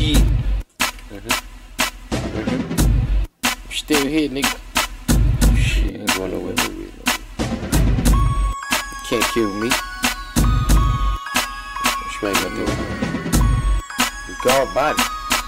Yeah. Still here, nigga. Shit, ain't going nowhere. Can't kill me. That's right, my dude. God body.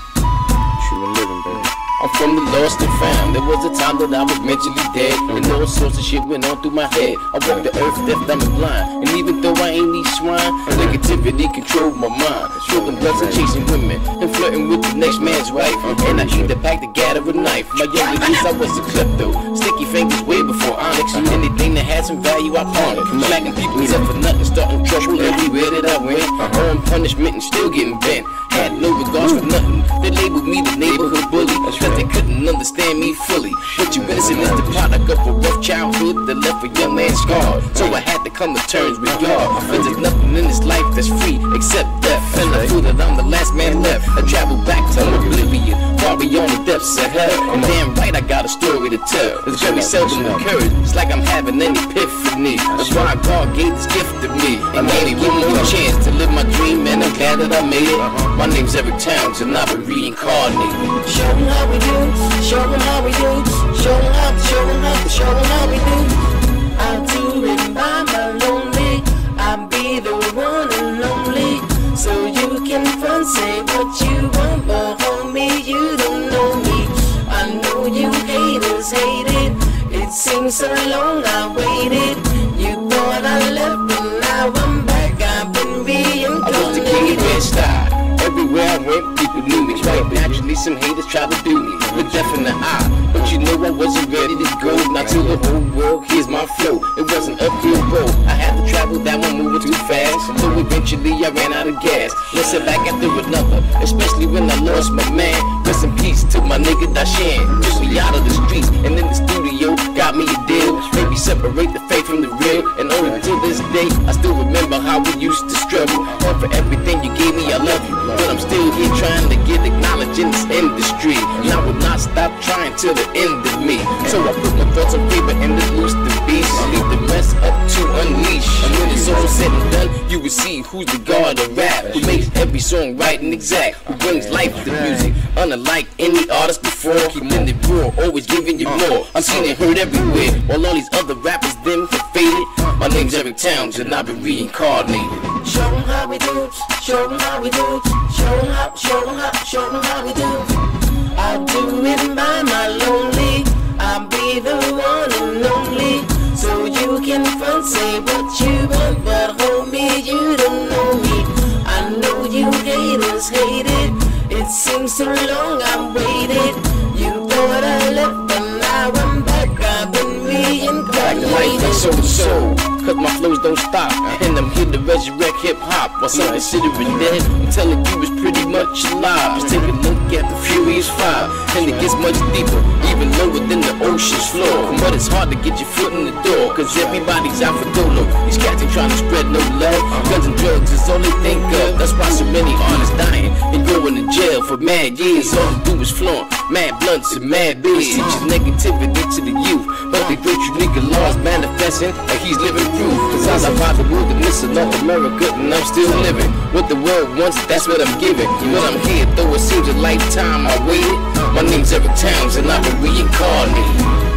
True and living, baby. I'm from the lost and found. There was a time that I was mentally dead, and all sorts of shit went on through my head. I walked the earth deaf, dumb, and blind. And even though I ain't these swine, negativity controlled my mind. Stroking blunts and chasing women, and flirting with the next man's wife. And I eat the pack to gather a knife. My younger days I was a klepto. Sticky fingers way before Onyx. Anything that had some value I pawned it. Smacking people up for nothing, starting trouble everywhere that I went. On punishment and still getting bent. Had no regards for nothing. They labeled me the neighborhood bully, cause they couldn't understand me fully. But you innocent is the product of a rough childhood that left a young man scarred. So I had to come to terms with God, cause there's nothing in this life that's free except death. And I feel that I'm the last man left. I travel back to oblivion, far beyond the depths of hell. And damn right I got a story to tell. It's very seldom occurs. It's like I'm having an epiphany. That's why God gave this gift to me and gave me one more chance to live my dream. And I'm glad that I made it. My name's Eric Towns and I've been reincarnated. Show them how we do, show them how we do, show them how, show them how, show them how we do. I'll do it by my lonely, I'll be the one and only. So you can front say what you want, but homie, you don't know me. I know you haters hate it, it seems so long I waited. You thought I left, but now I'm back, I've been reincarnated. I was the king of red style. Everywhere I went, people knew me. Right, naturally some haters tried to do me with death in the eye. But you know I wasn't ready to go. Not to the whole world, here's my flow. It wasn't uphill road. I had to travel that one moving too fast. So eventually I ran out of gas. One setback after another, especially when I lost my man. Rest in peace to my nigga Dashan. Took me out of the streets and in the studio, got me a deal. Maybe separate the fake from the real. And only to this day, I still remember how we used to struggle. And for everything you gave me, I love you. But I'm still here trying to get acknowledged in this industry. And I will not stop trying till the end of me. So I put my thoughts on paper and let loose the beast. Leave the mess up to unleash. And when it's all said and done, you will see who's the god of rap, who makes every song right and exact, who brings life to music, unlike any artist before. Keeping it raw, always giving you more. I'm seen and heard everywhere, while all these other rappers them have faded. My name's Eric Towns and I've been reincarnated. Show them how we do, show them how we do, show them how, show them how, show them how we do. I'll do it by my lonely, I'll be the one and only. So you can front say what you want, but homie, you don't know me. I know you haters hate it, it seems so long I waited. You thought I left, but now I'm back, I've been reincarnated. So, cause my flows don't stop, and I'm here to resurrect hip-hop. While some consider it dead, I'm telling you it's pretty much alive. Just take a look at the Furious 5, and it gets much deeper, even lower than the ocean's floor. But it's hard to get your foot in the door, cause everybody's out for dolo. These cats ain't trying to spread no love, guns and drugs is all they think of. That's why so many artists dying and going to jail for mad years. All they do is flaunt mad blunts and mad beers. Teaches negativity to the youth, but the great unique laws manifesting like he's living proof. Cause I survived the wilderness of North America and I'm still living. What the world wants, that's what I'm giving. But I'm here, though it seems a lifetime I waited. My name's Eric Towns and I've been reincarnated.